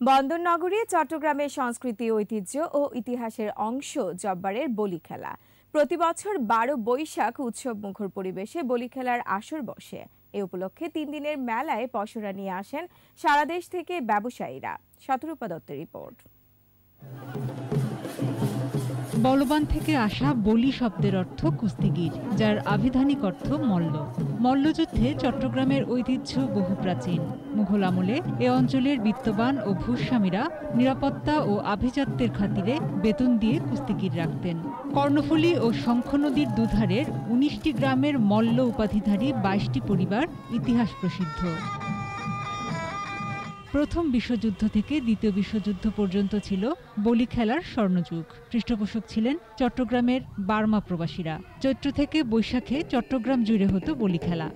বন্দরনগরী চট্টগ্রামের সংস্কৃতি ঐতিহ্য ও ইতিহাসের অংশ জব্বারের বলি খেলা। প্রতি বছর ১২ বৈশাখ উৎসব মুখর পরিবেশে বলি খেলার আসর বসে। এ উপলক্ষে ৩ দিনের মেলায় পসরা নিয়ে আসেন সারা দেশ থেকে ব্যবসায়ীরা। শতরূপা দত্তের রিপোর্ট। বলবান থেকে আসা বলি শব্দের অর্থ কুস্তিগির, যার আভিধানিক অর্থ মল্ল। মল্লযুদ্ধে চট্টগ্রামের ঐতিহ্য বহু প্রাচীন। মুঘল আমলে এ অঞ্চলের বিত্তবান ও ভূস্বামীরা নিরাপত্তা ও আভিজাত্যের খাতিরে বেতন দিয়ে কুস্তিগির রাখতেন। কর্ণফুলী ও শঙ্খ নদীর দুধারের ১৯টি গ্রামের মল্ল উপাধিধারী ২২টি পরিবার ইতিহাস প্রসিদ্ধ। প্রথম বিশ্বযুদ্ধ থেকে দ্বিতীয় বিশ্বযুদ্ধ পর্যন্ত ছিল বলি খেলার স্বর্ণযুগ। পৃষ্ঠপোষক ছিলেন চট্টগ্রামের বার্মা প্রবাসীরা। চৈত্র থেকে বৈশাখে চট্টগ্রাম জুড়ে হতো বলি খেলা।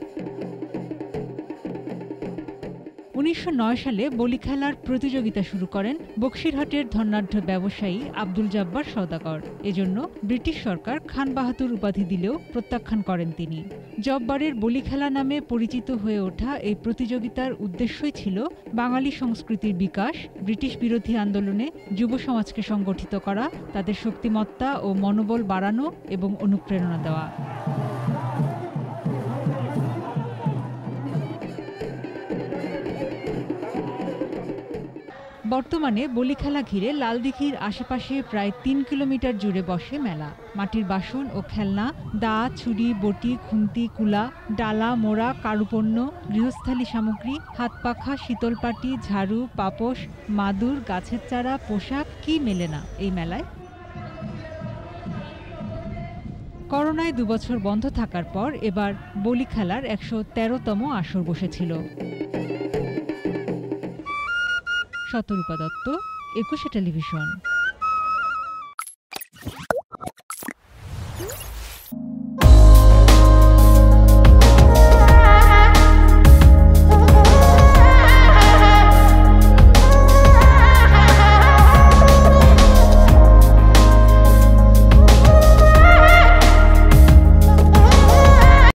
১৯০৯ সালে বলি খেলার প্রতিযোগিতা শুরু করেন বক্সিরহাটের ধনাঢ্য ব্যবসায়ী আব্দুল জব্বার সওদাগর। এজন্য ব্রিটিশ সরকার খান বাহাদুর উপাধি দিলেও প্রত্যাখ্যান করেন তিনি। জব্বারের বলি খেলা নামে পরিচিত হয়ে ওঠা এই প্রতিযোগিতার উদ্দেশ্যই ছিল বাঙালি সংস্কৃতির বিকাশ, ব্রিটিশ বিরোধী আন্দোলনে যুব সমাজকে সংগঠিত করা, তাদের শক্তিমত্তা ও মনোবল বাড়ানো এবং অনুপ্রেরণা দেওয়া। বর্তমানে বলি খেলা ঘিরে লালদিঘির আশেপাশে প্রায় ৩ কিলোমিটার জুড়ে বসে মেলা। মাটির বাসন ও খেলনা, দা, ছুরি, বটি, খুন্তি, কুলা, ডালা, মোড়া, কারুপণ্য, গৃহস্থালী সামগ্রী, হাত পাখা, শীতলপাটি, ঝাড়ু, পাপোশ, মাদুর, গাছের চারা, পোশাক, কি মেলে না এই মেলায়। করোনায় ২ বছর বন্ধ থাকার পর এবার বলি খেলার ১১৩তম আসর বসেছিল। শতরূপা দত্ত, ২১ টেলিভিশন।